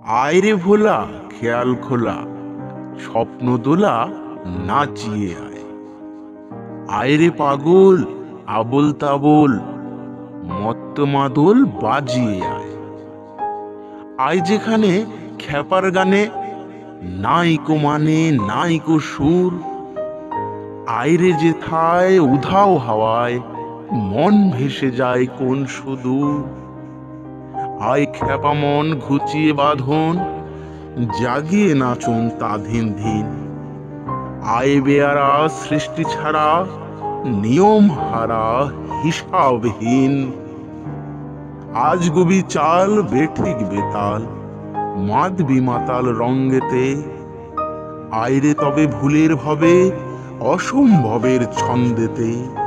আয়রে ভোলা খেয়াল খোলা, স্বপ্ন দোলা নাচিয়ে আয়। আয়রে পাগল আবোল তাবোল, মত্ত মাদল বাজিয়ে আয়। আয় যেখানে খ্যাপার গানে নাইকো মানে নাইকো সুর, আয়রে যেথায় উধাও হাওয়ায় মন ভেসে যায় কোন সুদূর। আয় খ্যাপা মন ঘুচিয়ে বাঁধন, জাগিয়ে নাচন তা ধিন ধিন। আয় বেয়ারা সৃষ্টি ছাড়া, নিয়ম হারা হিসাবহীন। আজ গবি চাল বেঠিক বেতাল, মাদবি মাতাল রঙ্গেতে। আয়রে তবে ভুলের ভবে অসম্ভবের ছন্দেতে।